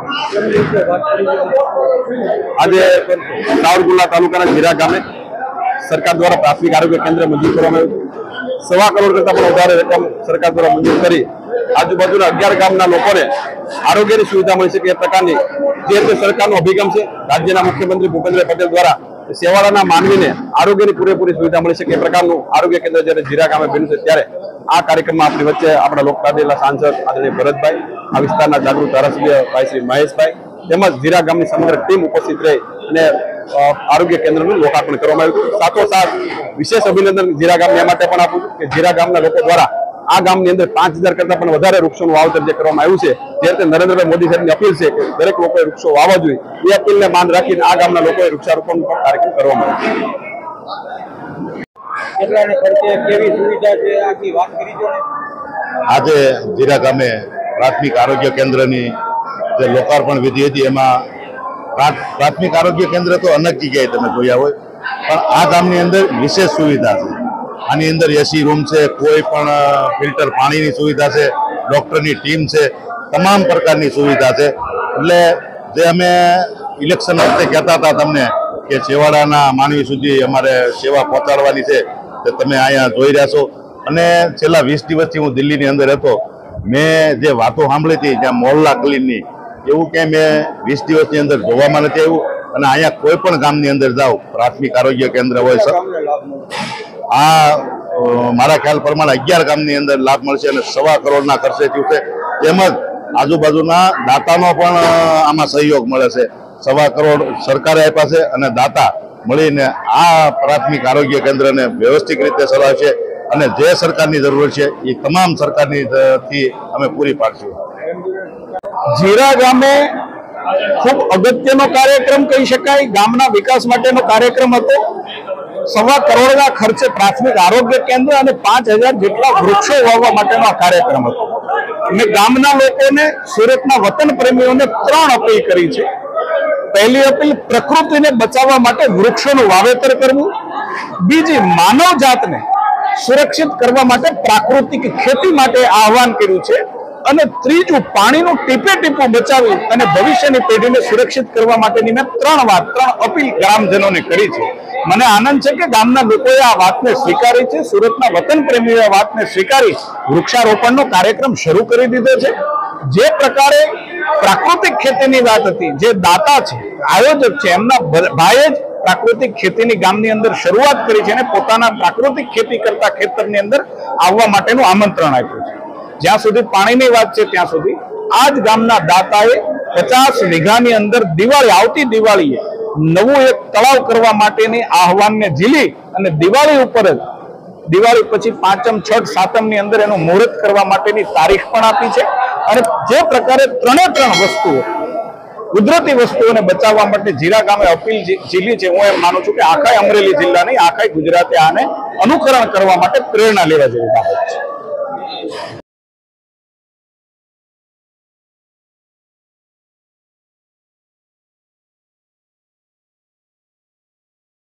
आज सावरकुंडला तालुकाना जीरा गामे सरकार द्वारा प्राथमिक आरोग्य केन्द्र मंजूर करवामां આવ્યું। 1.25 करोड़ करता पण વધારે રકમ સરકાર દ્વારા મંજૂર કરી આજુબાજુના 11 ગામના લોકોને આરોગ્યની સુવિધા મળી શકે એ પ્રકારની જે રીતે સરકારનો અભિગમ છે। રાજ્યના મુખ્યમંત્રી ભૂપેન્દ્ર પટેલ દ્વારા સેવાળાના માનવીને આરોગ્યની પૂરેપૂરી સુવિધા મળી શકે એ પ્રકારનું આરોગ્ય કેન્દ્ર જ્યારે જીરા ગામે બન્યું છે, ત્યારે આ કાર્યક્રમમાં આપણી વચ્ચે આપણા લોકપ્રાદેશના સાંસદ આદરણીય ભરતભાઈ, આ વિસ્તારના જાગૃત ધારાસભ્ય ભાઈ શ્રી મહેશભાઈ તેમજ જીરા ગામની સમગ્ર ટીમ ઉપસ્થિત રહી અને આરોગ્ય કેન્દ્રનું લોકાર્પણ કરવામાં આવ્યું। સાથોસાથ વિશેષ અભિનંદન જીરા ગામને એ માટે પણ આપું છું કે જીરા ગામના લોકો દ્વારા આ ગામની અંદર 5000 કરતા પણ વધારે વૃક્ષોનું વાવેતર જે કરવામાં આવ્યું છે, જે રીતે નરેન્દ્રભાઈ મોદી સાહેબની અપીલ છે કે દરેક લોકોએ વૃક્ષો વાવવા જોઈએ, એ અપીલને માન રાખીને આ ગામના લોકોએ વૃક્ષારોપણ કાર્યક્રમ કરવામાં આવ્યો। આજે જીરા ગામે પ્રાથમિક આરોગ્ય કેન્દ્રની જે લોકાર્પણ વિધિ હતી, એમાં પ્રાથમિક આરોગ્ય કેન્દ્ર તો અનેક જગ્યાએ તમે જોયા હોય, પણ આ ગામની અંદર વિશેષ સુવિધા છે। આની અંદર એસી રૂમ છે, કોઈ પણ ફિલ્ટર પાણીની સુવિધા છે, ડોક્ટરની ટીમ છે, તમામ પ્રકારની સુવિધા છે। એટલે જે અમે ઇલેક્શન વખતે કહેતા હતા તમને કે છેવાડાના માનવી સુધી અમારે સેવા પહોંચાડવાની છે, તે તમે અહીંયા જોઈ રહ્યા છો। અને છેલ્લા 20 દિવસથી હું દિલ્હીની અંદર હતો, મેં જે વાતો સાંભળી હતી ત્યાં મોહલ્લા ક્લિનની, એવું ક્યાંય મેં 20 દિવસની અંદર જોવામાં નથી આવ્યું। અને અહીંયા કોઈ પણ ગામની અંદર જાઓ, પ્રાથમિક આરોગ્ય કેન્દ્ર હોય, આ મારા ખ્યાલ પ્રમાણે 11 ગામની અંદર લાભ મળશે અને 1.25 કરોડના ખર્ચે થયું છે। તેમજ આજુબાજુના દાતાનો પણ આમાં સહયોગ મળે છે। 1.25 કરોડ સરકારે આપ્યા છે અને દાતા મળીને આ પ્રાથમિક આરોગ્ય કેન્દ્રને વ્યવસ્થિત રીતે ચલાવશે અને જે સરકારની જરૂર છે એ તમામ સરકારની થી અમે પૂરી પાડશું। જીરા ગામે ખૂબ અગત્યનો કાર્યક્રમ કહી શકાય, ગામના વિકાસ માટેનો કાર્યક્રમ હતો। 1.25 કરોડના ખર્ચે પ્રાથમિક આરોગ્ય કેન્દ્ર અને 5000 જેટલા વૃક્ષો વાવવા માટેનો આ કાર્યક્રમ હતો। મેં ગામના લોકોને, સુરતના વતન પ્રેમીઓને 3 અપીલ કરી છે। પહેલી અપીલ, પ્રકૃતિને બચાવવા માટે વૃક્ષોનું વાવેતર કરવું। બીજી, માનવ જાતને સુરક્ષિત કરવા માટે પ્રાકૃતિક ખેતી માટે આહવાન કર્યું છે। અને ત્રીજું, પાણીનું ટીપે ટીપું બચાવી અને ભવિષ્યની પેઢીને સુરક્ષિત કરવા માટેની મેં 3 અપીલ ગ્રામજનોને કરી છે। મને આનંદ છે કે ગામના લોકોએ આ વાતને સ્વીકારી છે, સુરતના વતન પ્રેમીઓએ આ વાતને સ્વીકારી વૃક્ષારોપણનો કાર્યક્રમ શરૂ કરી દીધો છે। જે પ્રકારે પ્રાકૃતિક ખેતીની વાત હતી, જે દાતા છે, આયોજક છે, એમના ભાઈએ જ પ્રાકૃતિક ખેતીની ગામની અંદર શરૂઆત કરી છે અને પોતાના પ્રાકૃતિક ખેતી કરતા ખેતરની અંદર આવવા માટેનું આમંત્રણ આપ્યું છે। જ્યાં સુધી પાણીની વાત છે ત્યાં સુધી આ જ ગામના દાતાએ 50 વીઘાની અંદર આવતી દિવાળીએ નવું એક તળાવ કરવા માટેની આહવાનને ઝીલી અને દિવાળી ઉપર જ, દિવાળી પછી 5મ, 6ઠ, 7મની અંદર એનું મુહૂર્ત કરવા માટેની તારીખ પણ આપી છે। અને જે પ્રકારે 3 વસ્તુઓ, કુદરતી વસ્તુઓને બચાવવા માટે જીરા ગામે અપીલ ઝીલી છે, હું એમ માનું છું કે આખા અમરેલી જિલ્લાની, આખા ગુજરાતે આને અનુકરણ કરવા માટે પ્રેરણા લેવા જેવી બાબત છે।